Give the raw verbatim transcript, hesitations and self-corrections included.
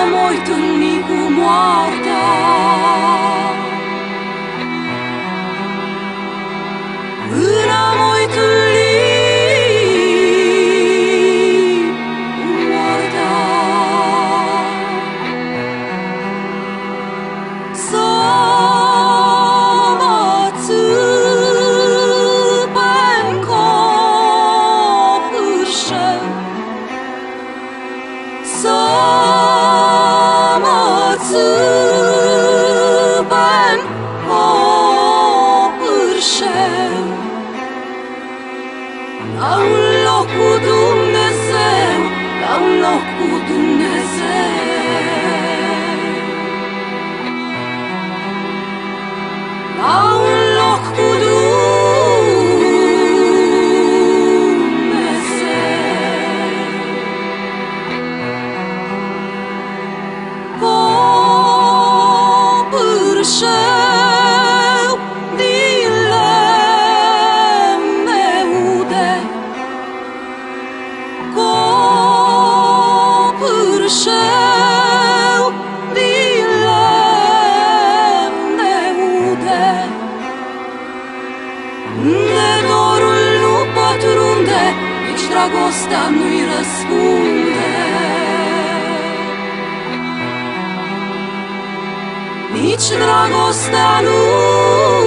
mă întâlni cu moartea. Până mă întâlni cu moartea. Să mă țâpe-n copârșeu, să mă țâpe-n copârșeu, la un loc cu Dumnezeu, la un loc cu Dumnezeu, la un loc cu Dumnezeu. Copârșeu din lemn de ude, copârșeu din lemn de ude, unde dorul nu pătrunde, nici dragostea nu-i răspunde, nici dragostea nu